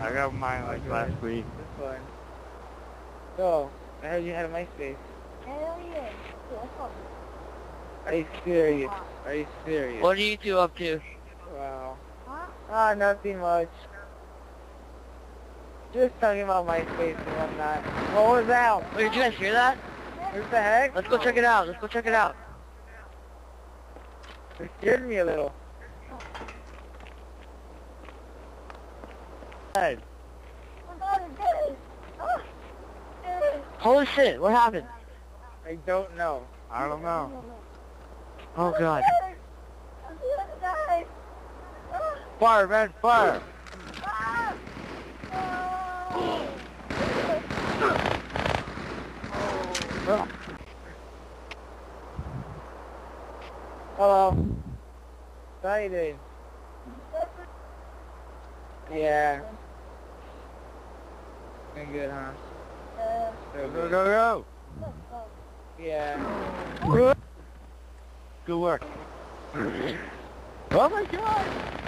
I got mine like last week. This one. So, I heard you had a MySpace. Hell yeah. Are you serious? Are you serious? What are you two up to? Wow. Huh? Ah, nothing much. Just talking about MySpace and whatnot. What was that? Wait, did you guys hear that? What the heck? Let's go check it out. Let's go check it out. It scared me a little. Hey, Holy shit, what happened? I don't know. I don't know. Oh god. Fire, man, fire! Hello. How you doing? Yeah. Been good, huh? Go, go, go! Yeah. Good work. Oh my god!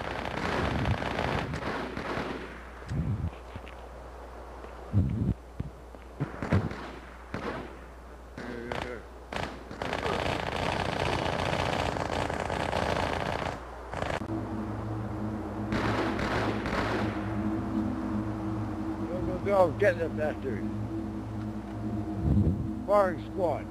Go, get them bastards. Firing squad.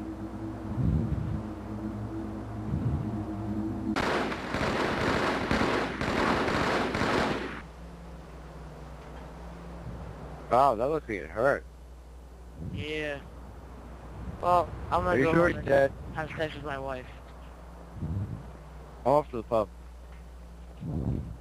Wow, that looks like it hurt. Yeah. Well, I'm Are gonna you go sure home he's and dead? have sex with my wife. I'm off to the pub.